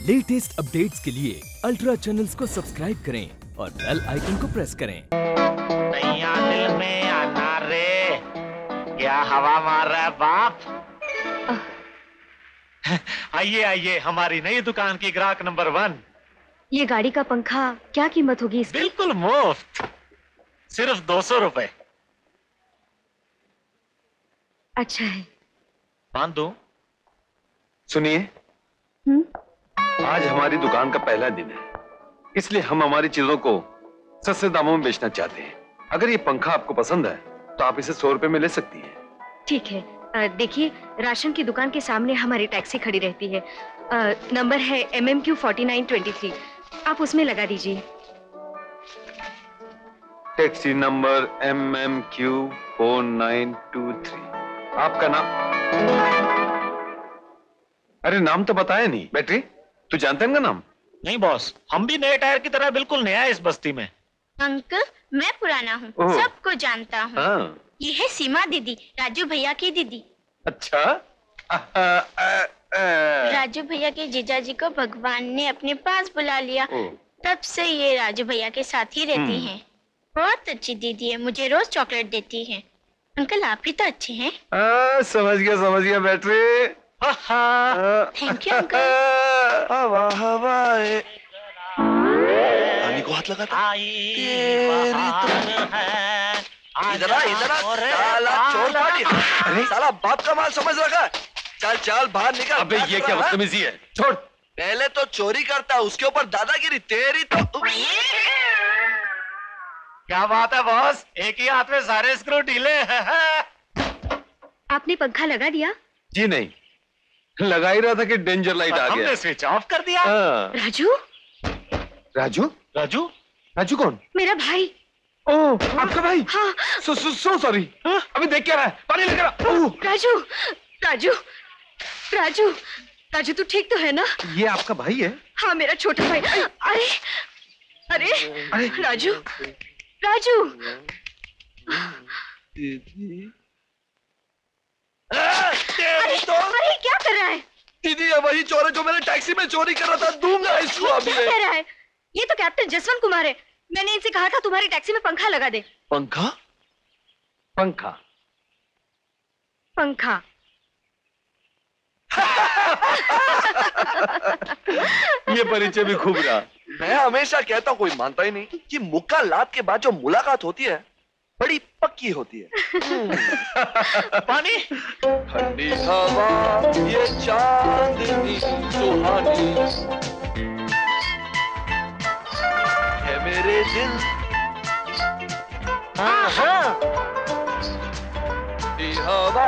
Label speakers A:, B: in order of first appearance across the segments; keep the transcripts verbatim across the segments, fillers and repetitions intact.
A: Latest updates के लिए ultra channels को सब्सक्राइब करें और बेल आइकन को प्रेस करें।
B: नैया दिल में आना रे, क्या हवा मार रहा है बाप। आइए आइए, हमारी नई दुकान की ग्राहक नंबर वन।
C: ये गाड़ी का पंखा क्या कीमत होगी इसकी?
B: बिल्कुल मुफ्त, सिर्फ दो सौ रुपए।
C: अच्छा है।
B: बांध दो।
D: सुनिए, आज हमारी दुकान का पहला दिन है, इसलिए हम हमारी चीजों को सस्ते दामों में बेचना चाहते हैं। अगर ये पंखा आपको पसंद है तो आप इसे सौ रुपए में ले सकती हैं।
C: ठीक है, देखिए राशन की दुकान के सामने हमारी टैक्सी खड़ी रहती है। आ, नंबर है M M Q forty nine twenty three, आप उसमें लगा दीजिए।
D: Taxi number M M Q four nine two three. आपका नाम? अरे नाम तो बताया नहीं। बैटरी, तू जानते हैं इनका नाम?
B: नहीं बॉस, हम भी नए टायर की तरह बिल्कुल नया है इस बस्ती में।
E: अंकल, मैं पुराना हूँ, सबको जानता हूँ।
D: हाँ।
E: ये है सीमा दीदी, राजू भैया की दीदी।
D: अच्छा। आ, आ, आ, आ,
E: राजू भैया के जीजा जी को भगवान ने अपने पास बुला लिया, तब से ये राजू भैया के साथ ही रहती हैं। बहुत अच्छी दीदी है, मुझे रोज चॉकलेट देती है। अंकल आप भी तो अच्छे हैं।
D: आ, समझ गया समझ गया बैटरी।
E: Thank you uncle.
F: हवा हवाए रानी को हाथ लगा था। इधर आ इधर आ, साला चोर पार्टी। अरे साला बाप का माल समझ रखा है। चल चल बाहर निकल।
D: अबे ये क्या बदतमीजी है, छोड़।
F: पहले तो चोरी करता, उसके ऊपर दादागिरी तेरी तो।
B: क्या बात है बॉस, एक ही हाथ में सारे स्क्रू ढीले।
C: आपने पंखा लगा दिया?
D: जी नहीं, लगा ही रहा था कि डेंजर लाइट आ गया।
B: हमने स्विच ऑफ कर दिया।
C: राजू?
D: राजू?
B: राजू?
D: राजू कौन?
C: मेरा भाई।
D: ओह, आपका भाई?
C: हाँ।
D: So so so sorry. अभी देख क्या रहा है, पानी लेकर आ।
C: राजू, राजू, राजू, राजू तू ठीक तो है ना?
D: ये आपका भाई है?
C: हाँ मेरा छोटा भाई। अरे अरे अरे राजू, राजू।
F: अरे, तो?
C: अरे क्या कर रहा है?
F: दीदी ये वही चोर है जो मैंने टैक्सी में चोरी कर रहा था, दूंगा इसको अभी।
C: क्या कह रहा है? ये तो कैप्टन जसवंत कुमार है। मैंने इनसे कहा था तुम्हारी टैक्सी में पंखा लगा दे।
F: पंखा?
D: पंखा
C: पंखा।
D: ये परिचय भी खूब रहा।
F: मैं हमेशा कहता हूँ, कोई मानता ही नहीं कि मुक्का लात के बाद जो मुलाकात होती है बड़ी पक्की होती है।
B: पानी?
F: ठंडी हवा ये चांदनी सुहानी है मेरे दिल।
B: हाँ हाँ।
F: ठंडी हवा।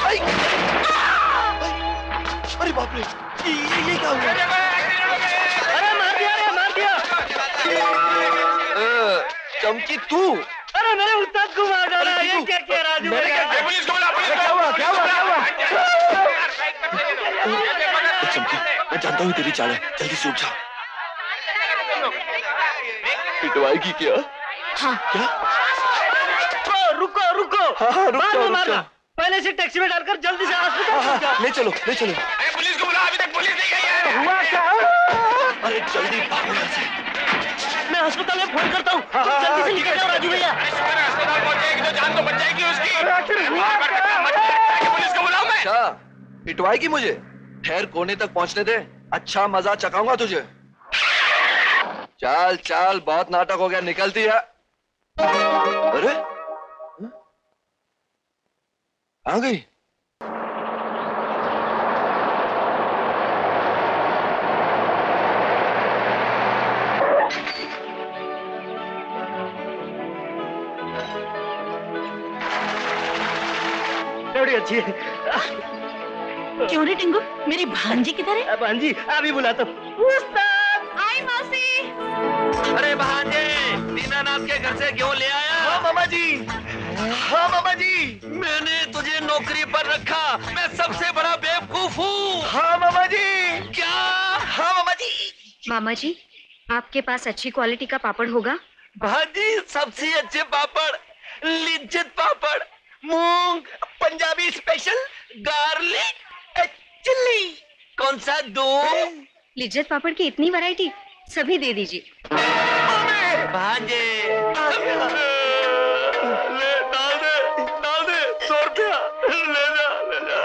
F: अरे बाप रे, ये ये क्या हुआ?
B: अरे मार दिया, अरे मार दिया।
F: चमकी तू?
B: अरे मेरे उस्ताद को मार डाला। ये क्या किया राजू?
F: मैंने क्या?
B: पुलिस को बुला, पुलिस को।
D: क्या हुआ क्या हुआ क्या हुआ?
F: चमकी, मैं जानता हूँ तेरी चाल है, जल्दी से उठ जा। पिटवाई की क्या?
C: हाँ।
F: क्या?
B: रुको रुको,
F: हाँ हाँ रुक
B: बाद
F: जाओ
B: में
F: रुक
B: मारना।
F: जाओ।
B: पहले से टैक्सी में डालकर जल्दी से अस्पताल
F: हाँ
B: पहुंच जाओ।
F: हाँ ले चलो ले चलो।
B: अरे पुलिस को बुला, अभी तक पुलिस नहीं आई है।
F: हुआ क्या? अरे जल्दी भागो यहाँ से।
B: मैं अस्पताल में फोन करता हूँ, तुम जल्दी से निकल जाओ राजू भैया। अस्पताल पहुंचेगी तो जान तो बच जाएगी उसकी। पुलिस को बुलाऊं मैं?
F: अच्छा, पिटवाएगी मुझे? ठहर, कोने तक पहुंचने दे, अच्छा मजा चखाऊंगा तुझे। चल चल, बहुत नाटक हो गया, निकलती है। अरे आ गई।
B: बड़ी अच्छी है।
E: क्यों रे टिंगू, मेरी भांजी किधर है?
B: भांजी अभी बुलाता हूँ। उस्ताद।
E: आई मौसी।
F: अरे भांजे, दीनानाथ के घर से क्यों ले आया? हाँ मामा जी, हाँ मामा जी, मैंने तुझे नौकरी पर रखा, मैं सबसे बड़ा बेवकूफ हूँ। हाँ मामा जी। क्या? हाँ मामा जी।
C: मामा जी, आपके पास अच्छी क्वालिटी का पापड़ होगा?
F: भांजी सबसे अच्छे पापड़, लिज्जत पापड़, मूंग, पंजाबी स्पेशल, गार्लिक चिल्ली। कौन सा दूं?
C: लिज्जत पापड़ की इतनी वैरायटी, सभी दे दीजिए।
F: भांजे ले डाल दे, डाल दे, सौ रुपया ले जा, ले जा।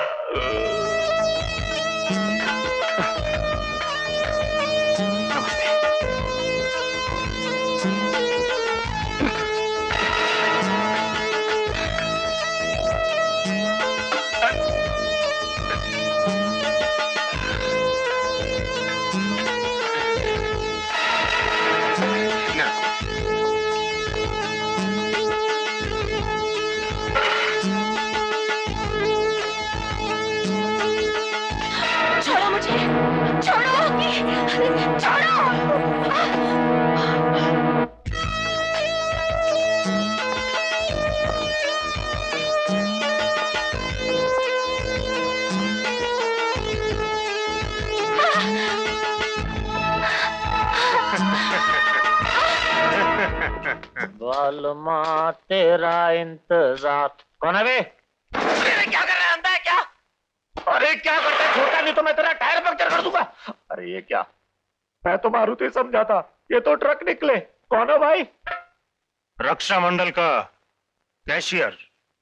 B: बालमा तेरा इंतजार। कौन है बे?
F: अरे क्या कर रहा है, अंधा है क्या? अरे क्या करता है छोटा, नहीं तो मैं तेरा टायर पंक्चर कर दूंगा। अरे ये क्या, मैं तो मारुति समझा था, ये तो ट्रक निकले। कौन है भाई?
G: रक्षा मंडल का कैशियर।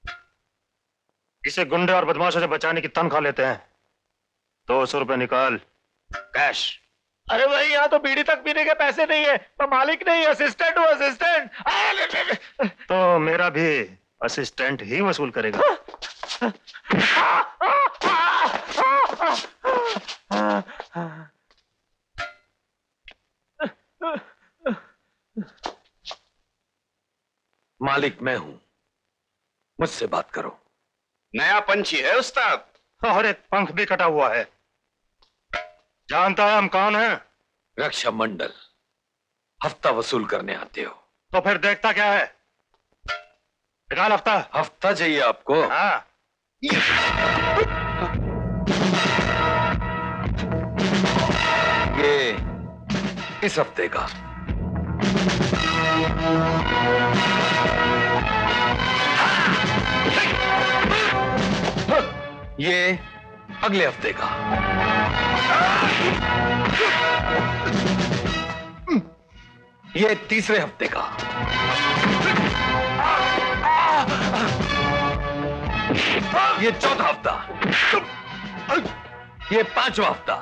G: इसे गुंडे और बदमाशों से बचाने की तनख्वाह लेते हैं। दो सौ रुपए निकाल कैश।
F: अरे भाई यहाँ तो बीड़ी तक पीने के पैसे नहीं है, मैं मालिक नहीं, असिस्टेंट हूँ, असिस्टेंट।
G: तो मेरा भी असिस्टेंट ही वसूल करेगा।
D: मालिक मैं हूं, मुझसे बात करो।
G: नया पंछी है उस्ताद, और एक पंख भी कटा हुआ है। जानता है हम कौन हैं?
D: रक्षा मंडल। हफ्ता वसूल करने आते हो
G: तो फिर देखता क्या है? निकाल हफ्ता।
D: हफ्ता चाहिए आपको?
G: हाँ।
D: ये इस हफ्ते का। ये अगले हफ्ते का। ये तीसरे हफ्ते का। ये चौथा हफ्ता। ये पांचवा हफ्ता।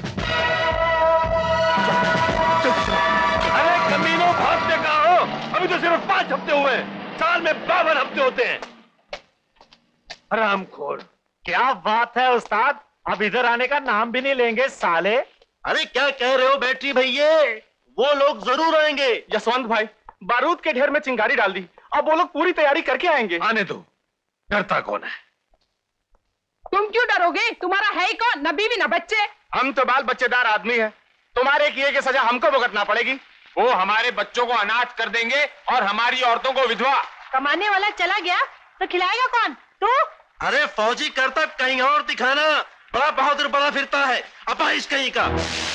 F: अरे कमीनों, भागते कहाँ हो? अभी तो सिर्फ पांच हफ्ते हुए, साल में बावन हफ्ते होते हैं। हरामखोर।
B: क्या बात है उस्ताद, अब इधर आने का नाम भी नहीं लेंगे साले।
F: अरे क्या कह रहे हो बैटरी भैया, वो लोग जरूर आएंगे।
H: यशवंत भाई, बारूद के ढेर में चिंगारी डाल दी, अब वो लोग पूरी तैयारी करके आएंगे।
D: आने दो, डरता कौन है?
I: तुम क्यों डरोगे? तुम्हारा है ही कौन, न बीवी न बच्चे।
H: हम तो बाल बच्चेदार आदमी हैं, तुम्हारे किए की सजा हमको भुगतना पड़ेगी। वो हमारे बच्चों को अनाथ कर देंगे और हमारी औरतों को विधवा।
I: कमाने वाला चला गया तो खिलाएगा कौन? तू?
F: अरे फौजी करतब कहीं और दिखाना, बड़ा बहादुर बड़ा फिरता है, अपाइश कहीं का।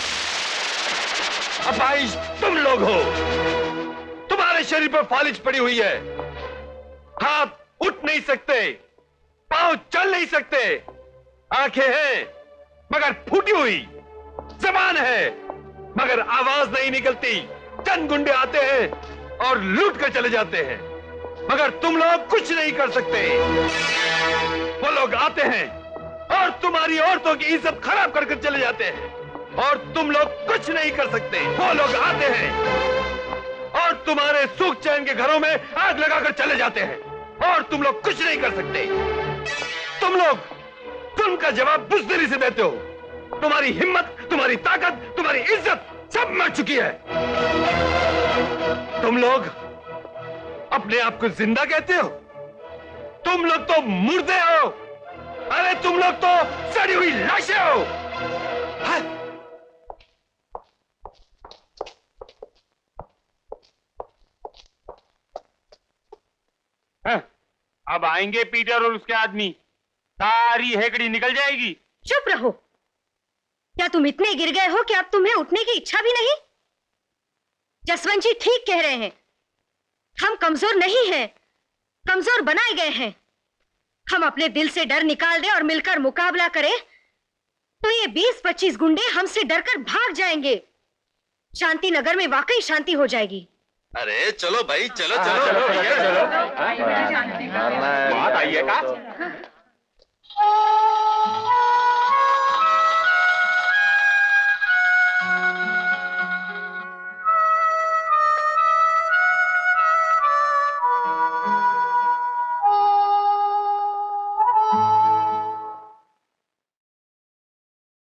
D: अपाइश तुम लोग हो, तुम्हारे शरीर पर फालिज पड़ी हुई है। हाथ उठ नहीं सकते, पांव चल नहीं सकते, आंखें हैं मगर फूटी हुई, जबान है मगर आवाज नहीं निकलती। चंद गुंडे आते हैं और लूट कर चले जाते हैं, मगर तुम लोग कुछ नहीं कर सकते। वो लोग आते हैं और तुम्हारी औरतों की इज्जत खराब कर कर चले जाते हैं, और तुम लोग कुछ नहीं कर सकते। वो लोग आते हैं और तुम्हारे सुख चैन के घरों में आग लगाकर चले जाते हैं, और तुम लोग कुछ नहीं कर सकते। तुम लोग जुल्म का जवाब बुज़दिली से देते हो। तुम्हारी हिम्मत, तुम्हारी ताकत, तुम्हारी इज्जत सब मर चुकी है। तुम लोग अपने आप को जिंदा कहते हो? तुम लोग तो मुर्दे हो। अरे तुम लोग तो सड़ी हुई लाशें हो। हाँ?
H: हाँ, अब आएंगे पीटर और उसके आदमी, सारी हेकड़ी निकल जाएगी।
C: चुप रहो। क्या तुम इतने गिर गए हो कि अब तुम्हें उठने की इच्छा भी नहीं? जसवंत जी ठीक कह रहे हैं, हम कमजोर नहीं हैं, कमजोर बनाए गए हैं। हम अपने दिल से डर निकाल दें और मिलकर मुकाबला करें, तो ये बीस पच्चीस गुंडे हमसे डरकर भाग जाएंगे। शांति नगर में वाकई शांति हो जाएगी।
F: अरे चलो भाई, चलो
H: हाँ,
F: चलो
H: चलो,
F: चलो,
H: चलो, चलो। बात आई है का?